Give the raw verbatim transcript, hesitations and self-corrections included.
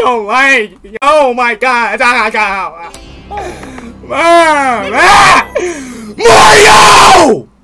don't like. Oh my god. Mom! Ah! Mario!